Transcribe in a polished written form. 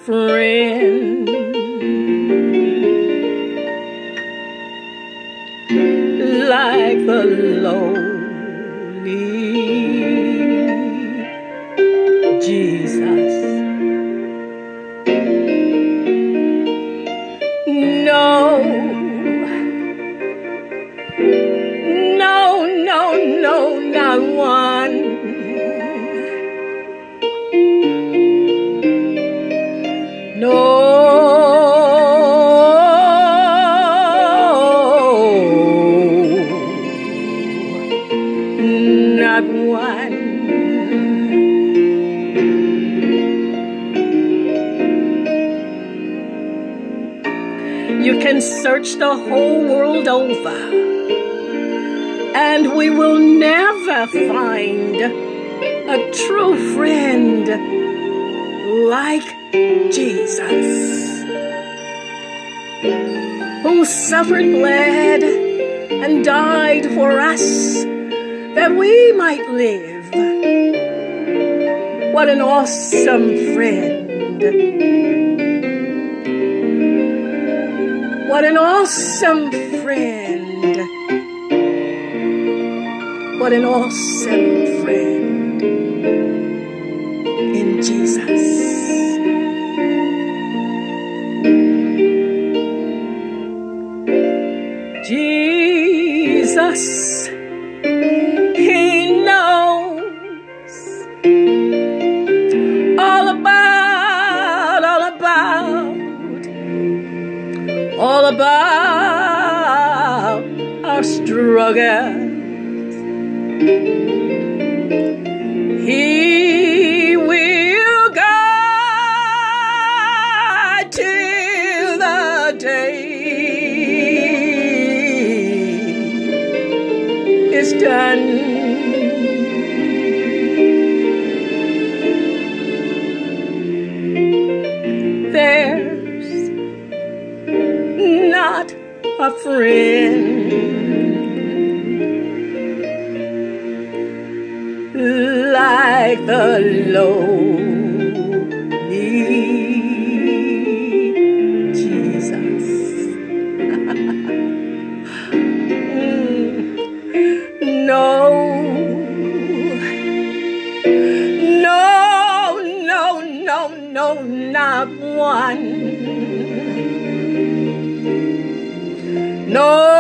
friend like the lowly Jesus. No, no, no, no, not one. No, not one. You can search the whole world over, and we will never find a true friend like Jesus, who suffered, bled, and died for us that we might live. What an awesome friend. What an awesome friend. What an awesome friend in Jesus. Jesus, He knows all about our struggles. He will guide till the day is done. There's not a friend like the lowly Jesus. No, no, no, no, no, not one. No.